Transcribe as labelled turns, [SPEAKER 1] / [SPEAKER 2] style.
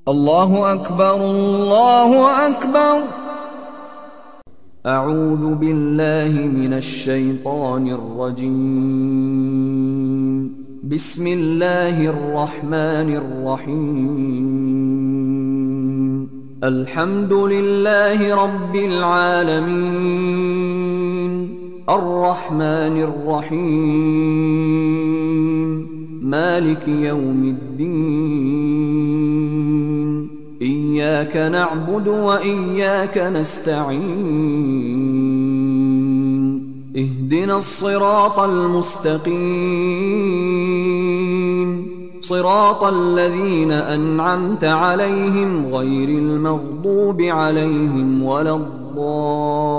[SPEAKER 1] الله أكبر الله أكبر.
[SPEAKER 2] أعوذ بالله من الشيطان الرجيم. بسم الله الرحمن الرحيم. الحمد لله رب العالمين، الرحمن الرحيم، مالك يوم الدين، إياك نعبد وإياك نستعين، اهدنا الصراط المستقيم، صراط الذين أنعمت عليهم غير المغضوب عليهم ولا الضالين.